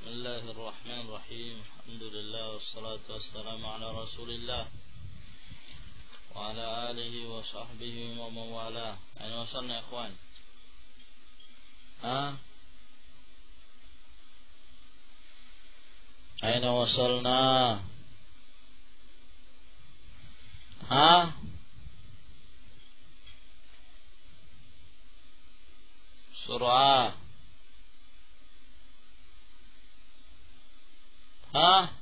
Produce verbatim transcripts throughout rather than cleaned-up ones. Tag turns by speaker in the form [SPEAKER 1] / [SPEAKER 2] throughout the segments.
[SPEAKER 1] Bismillahirrahmanirrahim. Alhamdulillah wassalatu wassalamu ala Rasulillah wa ala alihi wa sahbihi wa mawala. Aina wasalna ya ikhwan? Ha? Aina wasalna? Ha? Surah. ها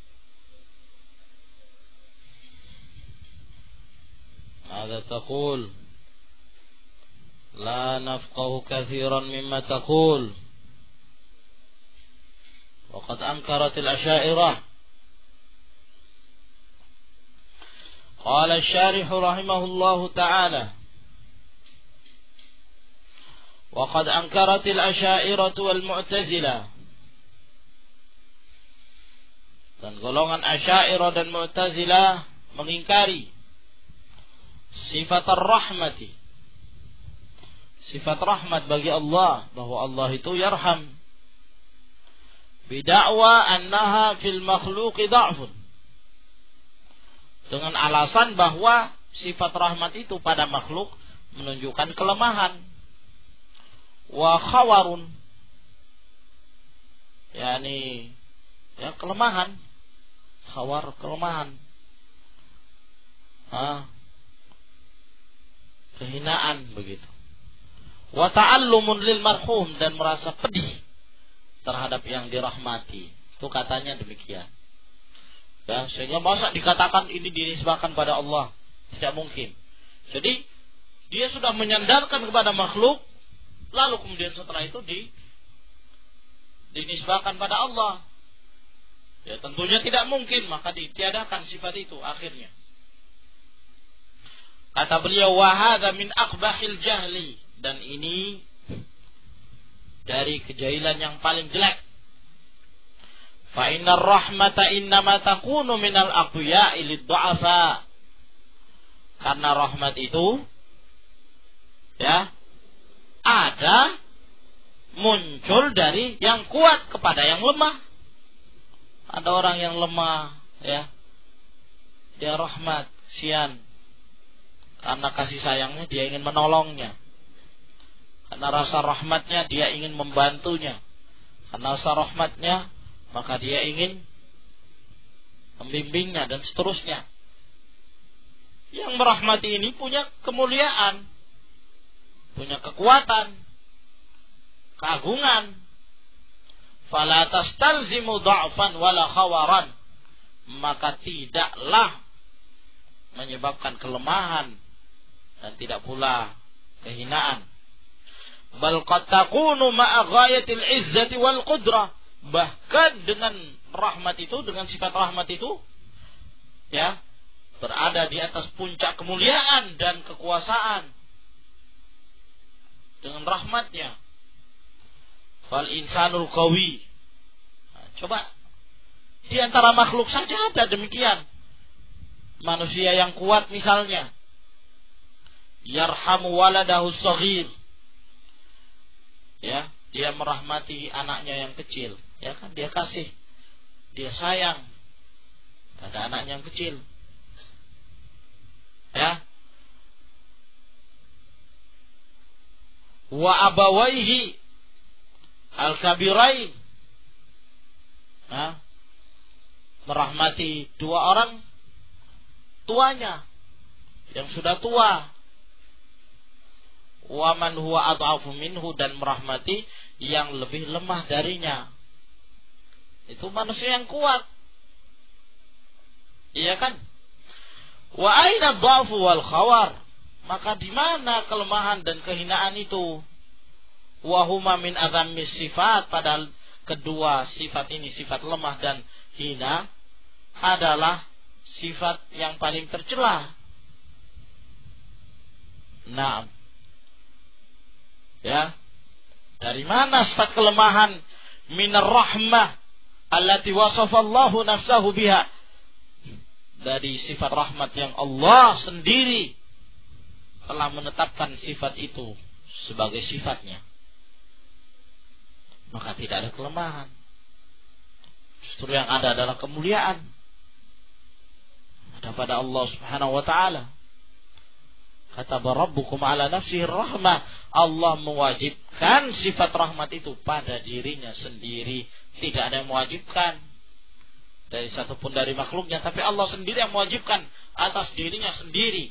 [SPEAKER 1] ماذا تقول؟ لا نفقه كثيرا مما تقول وقد أنكرت الأشاعرة. قال الشارح رحمه الله تعالى وقد أنكرت الأشاعرة والمعتزلة. Dan golongan Asy'ariyah dan Mu'tazilah mengingkari sifat ar-rahmati, sifat rahmat bagi Allah, bahwa Allah itu yarham, bida'wa annaha fil makhluqi dha'fun, dengan alasan bahwa sifat rahmat itu pada makhluk menunjukkan kelemahan, wa khawarun, yakni ya kelemahan, khawar kelemahan, ah, kehinaan begitu. Wa ta'allumun lil marhum, dan merasa pedih terhadap yang dirahmati. Itu katanya demikian. Ya, sehingga masa dikatakan ini dinisbahkan pada Allah? Tidak mungkin. Jadi dia sudah menyandarkan kepada makhluk, lalu kemudian setelah itu di dinisbahkan pada Allah. Ya tentunya tidak mungkin, maka ditiadakan sifat itu akhirnya. Kata beliau, wa hadza min aqbahil jahli, dan ini dari kejahilan yang paling jelek. Fa innar rahmata innama takunu minal aqwiya'i lid-du'afa. Karena rahmat itu ya ada muncul dari yang kuat kepada yang lemah. Ada orang yang lemah, ya, dia rahmat, kasihan, karena kasih sayangnya dia ingin menolongnya, karena rasa rahmatnya dia ingin membantunya, karena rasa rahmatnya maka dia ingin membimbingnya dan seterusnya. Yang merahmati ini punya kemuliaan, punya kekuatan, keagungan. Fala tastalzimu dha'fan wala khawaran, maka tidaklah menyebabkan kelemahan dan tidak pula kehinaan. Bal qad takunu ma'a ghayatil izzati wal qudrah, bahkan dengan rahmat itu, dengan sifat rahmat itu ya berada di atas puncak kemuliaan dan kekuasaan dengan rahmatnya. Fal insanul qawi. Nah, coba di antara makhluk saja ada demikian. Manusia yang kuat misalnya, yarhamu waladahu shaghir. Ya, dia merahmati anaknya yang kecil, ya kan, dia kasih, dia sayang pada anaknya yang kecil. Ya. Wa abawaihi al-kabirain, nah, merahmati dua orang tuanya yang sudah tua. Wa man huwa adhafu minhu, dan merahmati yang lebih lemah darinya. Itu manusia yang kuat, iya kan? Wa aina dhafu wal khawar, maka di mana kelemahan dan kehinaan itu? Wahuma min azammis sifat, padahal kedua sifat ini, sifat lemah dan hina, adalah sifat yang paling tercela. Nah, ya, dari mana sifat kelemahan? Minar rahmah allati wasafallahu nafsahu biha, dari sifat rahmat yang Allah sendiri telah menetapkan sifat itu sebagai sifatnya. Maka tidak ada kelemahan. Justru yang ada adalah kemuliaan pada Allah Subhanahu wa taala. Kata Rabbukum ala nafsihi rahmah, Allah mewajibkan sifat rahmat itu pada dirinya sendiri. Tidak ada yang mewajibkan dari satupun dari makhluknya, tapi Allah sendiri yang mewajibkan atas dirinya sendiri.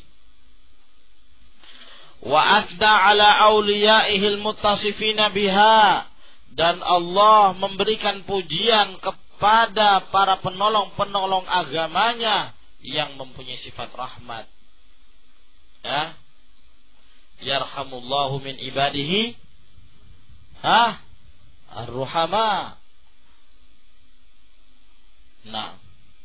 [SPEAKER 1] Wa asda ala awliyaihil muttasifina biha, dan Allah memberikan pujian kepada para penolong-penolong agamanya yang mempunyai sifat rahmat. Ya, yarhamullahu min ibadihi ha ar-ruhama. Nah,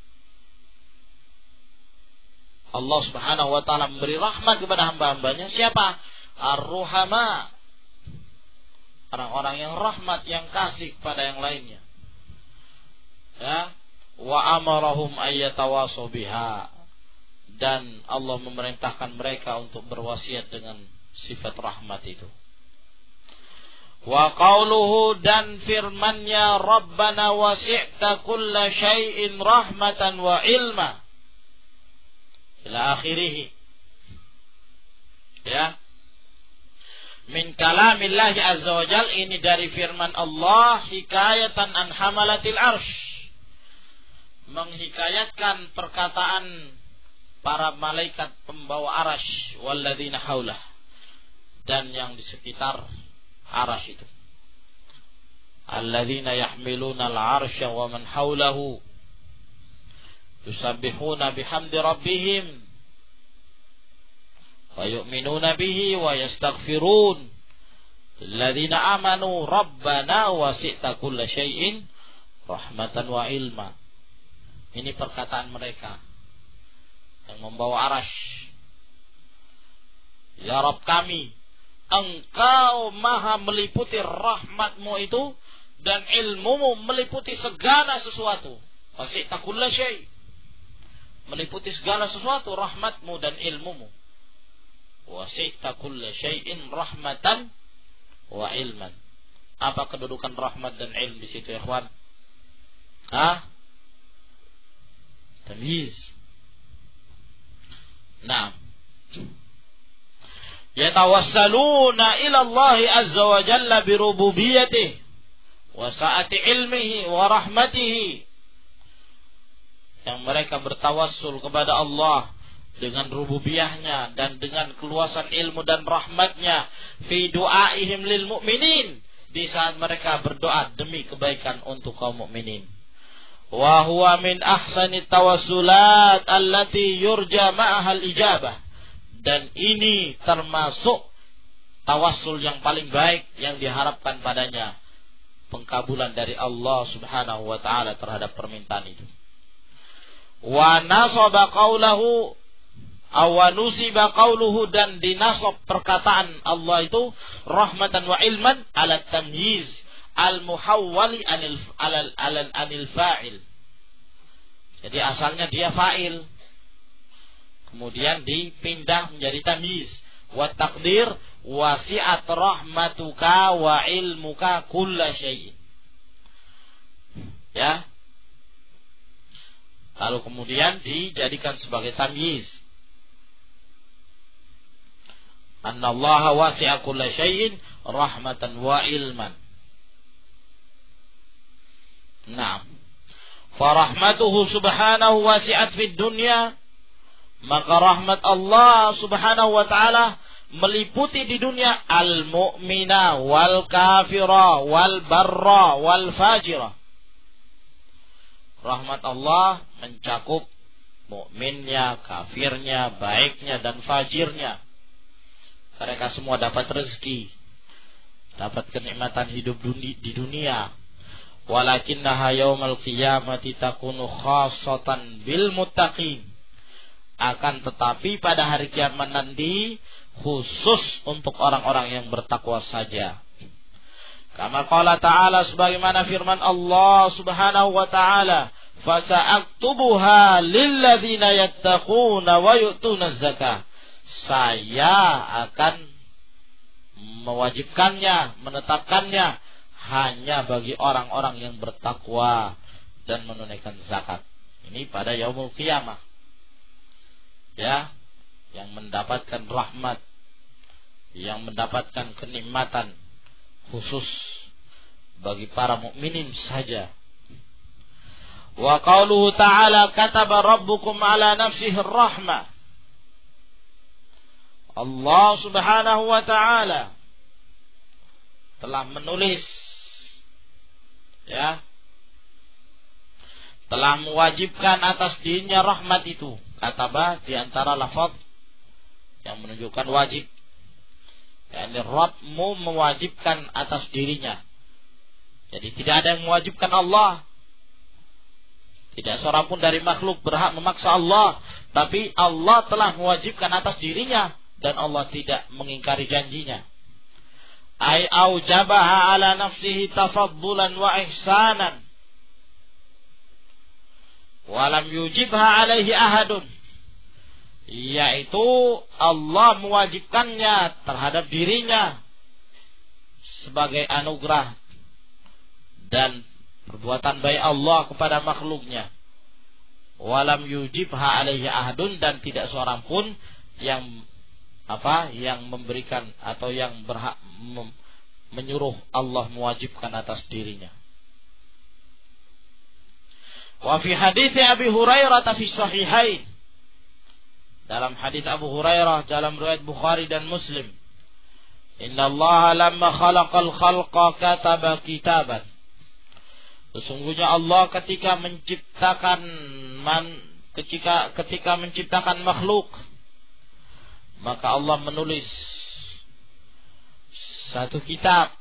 [SPEAKER 1] Allah Subhanahu wa taala memberi rahmat kepada hamba-hambanya. Siapa? Ar-ruhama, orang-orang yang rahmat, yang kasih kepada yang lainnya. Ya, wa amarahum ayyatawasaw biha, dan Allah memerintahkan mereka untuk berwasiat dengan sifat rahmat itu. Wa qauluhu, dan firman-Nya, Rabbana wasi'ta kulla syai'in rahmatan wa ilma, ila akhirih. Ya, min kalamillahi azza wa jal, ini dari firman Allah, hikayatan an hamalatil arsh, menghikayatkan perkataan para malaikat pembawa arash, walladzina haulah, dan yang di sekitar arash itu. Alladzina yahmiluna al-arsya wa man haulahu yusabbihuna bihamdi rabbihim wa yu'minuna bihi wa yastaghfirun lilladzina amanu rabbana wasi'ta kulla syai'in rahmatan wa ilma. Ini perkataan mereka yang membawa arash. Ya Rabb kami, Engkau maha meliputi rahmatmu itu, dan ilmumu meliputi segala sesuatu. Wasi'ta kulla syai', meliputi segala sesuatu rahmatmu dan ilmumu. Wasi'ta kulla syai'in rahmatan wa ilman. Apa kedudukan rahmat dan ilm di situ, ya ikhwan? Hah? Tamyiz. Nah, yatawassaluna ila Allah azza wa jalla bi rububiyyatihi wa sa'ati ilmihi wa rahmatihi, yang mereka bertawassul kepada Allah dengan rububiyahnya dan dengan keluasan ilmu dan rahmatnya, fi du'aihim lil mu'minin, di saat mereka berdoa demi kebaikan untuk kaum mukminin. Wa huwa min ahsani tawassulat allati yurja ma'aha al-ijabah, dan ini termasuk tawassul yang paling baik yang diharapkan padanya pengkabulan dari Allah Subhanahu wa taala terhadap permintaan itu. Wa nasaba qaulahu aw nusiba qauluhu, dan dinasab perkataan Allah itu rahmatan wa ilman ala tamyiz al-muhawwali anil alal alal anil fa'il. Jadi asalnya dia fa'il, kemudian dipindah menjadi tamyiz. Wa taqdir wasi'at rahmatuka wa ilmuka kulla syai'in. Ya. Lalu kemudian dijadikan sebagai tamyiz. Annallaha wasi'a kulla syai'in rahmatan wa ilman. Nah, farahmatuhu subhanahu wasi'at fid dunya, maka rahmat Allah Subhanahu wa taala meliputi di dunia al-mu'mina wal kafira wal barra wal fajira. Rahmat Allah mencakup mukminnya, kafirnya, baiknya dan fajirnya. Mereka semua dapat rezeki, dapat kenikmatan hidup di dunia. Walakinnaha yaumal qiyamati takunu khassatan bil muttaqin. Akan tetapi pada hari kiamat nanti khusus untuk orang-orang yang bertakwa saja. Kama qala ta'ala, sebagaimana firman Allah Subhanahu wa ta'ala, fasa'aktubuha lilladzina yattaquna wa yu'tuna zakah. Saya akan mewajibkannya, menetapkannya hanya bagi orang-orang yang bertakwa dan menunaikan zakat. Ini pada yaumul qiyamah. Ya, yang mendapatkan rahmat, yang mendapatkan kenikmatan khusus bagi para mukminin saja. Wa qauluhu ta'ala kataba rabbukum ala nafsihi ar-rahmah. Allah Subhanahu wa ta'ala telah menulis, ya, telah mewajibkan atas dirinya rahmat itu. Kataba di antara lafaz yang menunjukkan wajib. Yani Rabbmu mewajibkan atas dirinya. Jadi tidak ada yang mewajibkan Allah. Tidak seorang pun dari makhluk berhak memaksa Allah. Tapi Allah telah mewajibkan atas dirinya. Dan Allah tidak mengingkari janjinya. Ay aujabaha ala nafsihi tafaddulan wa ihsanan. Walam yujibha alaihi ahadun. Yaitu Allah mewajibkannya terhadap dirinya sebagai anugerah dan perbuatan baik Allah kepada makhluknya. Walam yujibha alaihi ahadun, dan tidak seorang pun yang apa yang memberikan atau yang berhak mem- menyuruh Allah mewajibkan atas dirinya. Wa fi hadits Abi Hurairah fi sahihain. Dalam hadis Abu Hurairah dalam riwayat Bukhari dan Muslim, Inna Allah lamma khalaqal khalqa kataba kitaban. Sesungguhnya Allah ketika menciptakan man, ketika ketika menciptakan makhluk, maka Allah menulis satu kitab.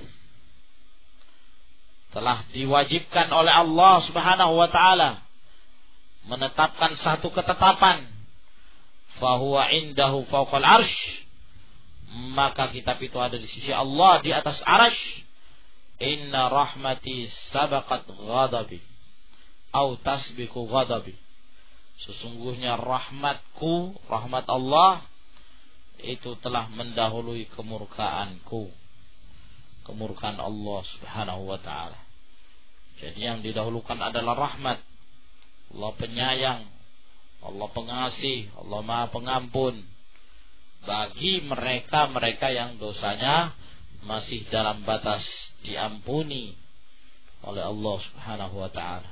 [SPEAKER 1] Telah diwajibkan oleh Allah Subhanahu wa ta'ala menetapkan satu ketetapan, fahuwa indahu fawqal arsh, maka kitab itu ada di sisi Allah di atas arsh. Inna rahmati sabaqat ghadabi au tasbiqu ghadabi. Sesungguhnya rahmatku, rahmat Allah itu telah mendahului kemurkaanku, kemurkaan Allah Subhanahu wa ta'ala. Jadi yang didahulukan adalah rahmat. Allah penyayang, Allah pengasih, Allah maha pengampun bagi mereka-mereka yang dosanya masih dalam batas diampuni oleh Allah Subhanahu wa ta'ala.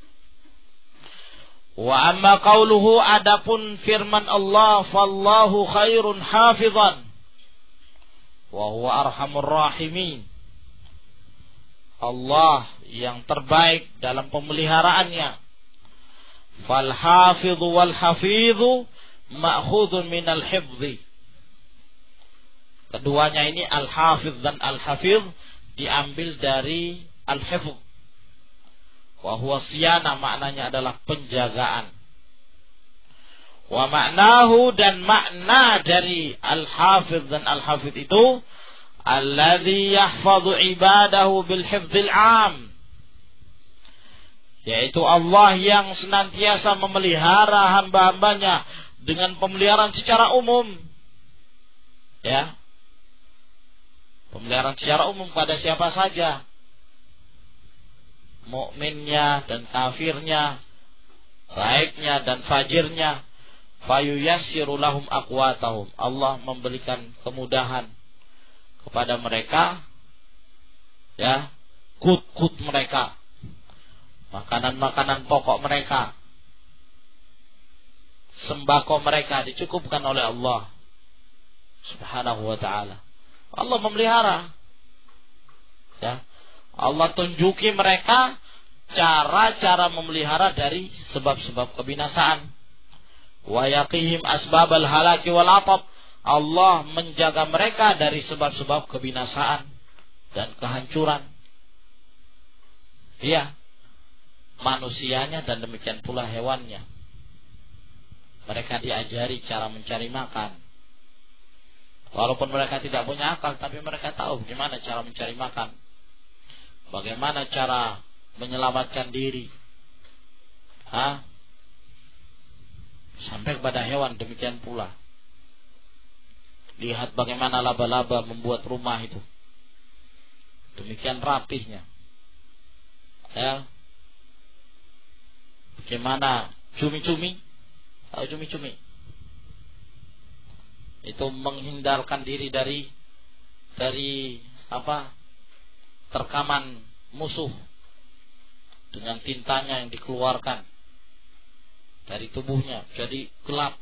[SPEAKER 1] Wa amma qauluhu, adapun firman Allah, fallahu khairun hafizan wa huwa arhamur rahimin. Allah yang terbaik dalam pemeliharaannya. Fal hafidhu wal hafidhu ma'khudun minal hifdhi. Keduanya ini al-hafidh dan al-hafidh diambil dari al-hifdh. Wa huwa siyana, maknanya adalah penjagaan. Wa ma'nahu, dan makna dari al-hafidh dan al-hafidh itu alladzi yahfadhu ibadahu bil hifdzil 'am, yaitu Allah yang senantiasa memelihara hamba-hambanya dengan pemeliharaan secara umum. Ya. Pemeliharaan secara umum pada siapa saja, mukminnya dan kafirnya, baiknya dan fajirnya. Fayuyassiru lahum aqwatahum, Allah memberikan kemudahan kepada mereka, ya, kut-kut mereka, makanan-makanan pokok mereka, sembako mereka dicukupkan oleh Allah Subhanahu wa ta'ala. Allah memelihara, ya. Allah tunjuki mereka cara-cara memelihara dari sebab-sebab kebinasaan. Wa yaqihim asbabal halaki wal atab, Allah menjaga mereka dari sebab-sebab kebinasaan dan kehancuran. Iya, manusianya dan demikian pula hewannya. Mereka diajari cara mencari makan. Walaupun mereka tidak punya akal, tapi mereka tahu bagaimana cara mencari makan, bagaimana cara menyelamatkan diri. Hah? Sampai kepada hewan demikian pula. Lihat bagaimana laba-laba membuat rumah itu. Demikian rapihnya. Ya. Bagaimana cumi-cumi? Tahu cumi-cumi? Itu menghindarkan diri dari dari apa? Terkaman musuh dengan tintanya yang dikeluarkan dari tubuhnya, jadi gelap.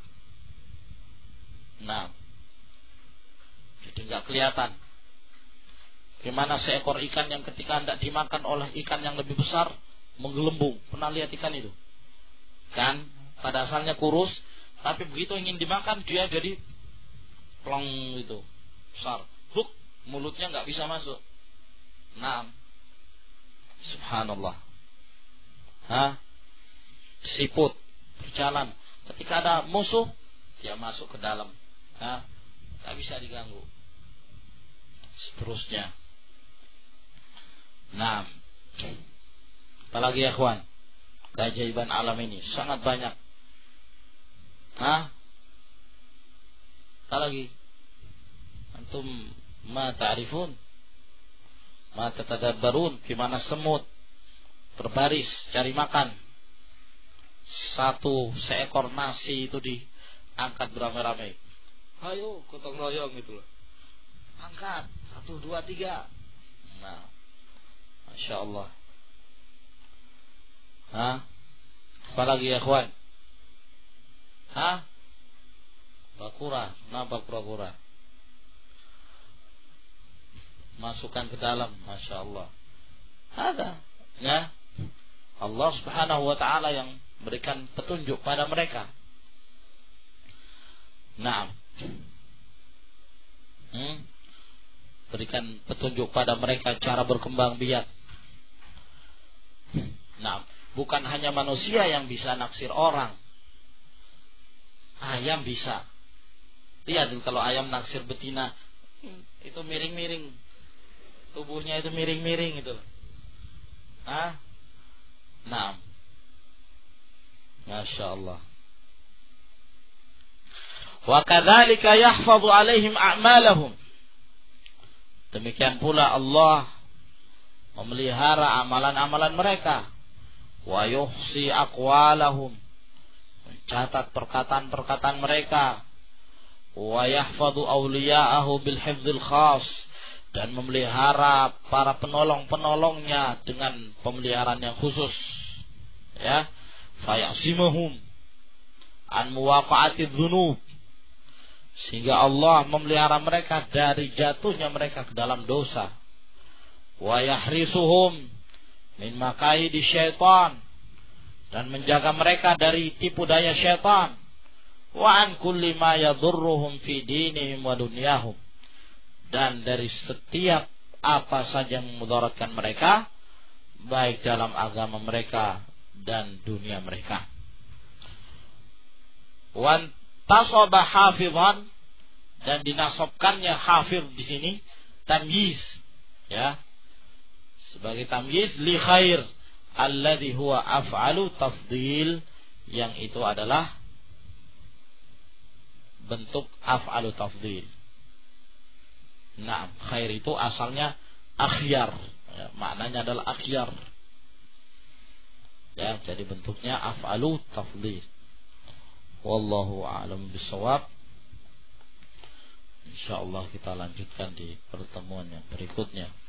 [SPEAKER 1] Nah, jadi nggak kelihatan. Bagaimana seekor ikan yang ketika hendak dimakan oleh ikan yang lebih besar menggelembung? Pernah lihat ikan itu? Kan pada asalnya kurus, tapi begitu ingin dimakan dia jadi plong gitu, besar. Buk, mulutnya nggak bisa masuk. Nah, subhanallah. Hah? Siput berjalan. Ketika ada musuh, dia masuk ke dalam. Hah? Tak bisa diganggu. Seterusnya. Nah, apalagi ya kawan, keajaiban alam ini sangat banyak. Hah? Apalagi? Antum ma ta'rifun? Ma tatadabbarun? Gimana semut berbaris cari makan. Satu seekor nasi itu diangkat beramai-ramai. Ayo gotong royong gitu loh. Angkat satu dua tiga. Nah, masya Allah. Hah? Apalagi ya kawan? Hah? Bakura, kenapa kura-kura? Masukkan ke dalam, masya Allah. Ada, ya. Allah Subhanahu wa Ta'ala yang berikan petunjuk pada mereka. Nah, hmm? berikan petunjuk pada mereka cara berkembang biak. Nah, bukan hanya manusia yang bisa naksir orang. Ayam bisa. Lihat kalau ayam naksir betina, itu miring-miring. Tubuhnya itu miring-miring itu. Hah? Nah, masya Allah. Wa kadzalika yahfazu alaihim a'malahum. Demikian pula Allah memelihara amalan-amalan mereka. Wa yuhsi aqwalahum. Mencatat perkataan-perkataan mereka. Wa yahfazu awliya'ahu bil hifdzil khas. Dan memelihara para penolong-penolongnya dengan pemeliharaan yang khusus. Ya, fayasimuhum an muwaqa'atidz dzunub. Sehingga Allah memelihara mereka dari jatuhnya mereka ke dalam dosa. Wa yahrisuhum min makaidi syaitan. Dan menjaga mereka dari tipu daya syaitan. Wa an kulli ma yadurruhum fi dinihim wa dunyahum. Dan dari setiap apa saja yang memudaratkan mereka, baik dalam agama mereka dan dunia mereka. Wan tasaba hafizan, dan dinasabkannya hafiz di sini tamyiz, ya, sebagai tamyiz li khair alladhi huwa af'alu tafdil, yang itu adalah bentuk af'alu tafdil. Nah, khair itu asalnya akhyar, ya, maknanya adalah akhyar. Ya, jadi bentuknya af'alu tafdhil. Wallahu a'lam bishawab. Insyaallah kita lanjutkan di pertemuan yang berikutnya.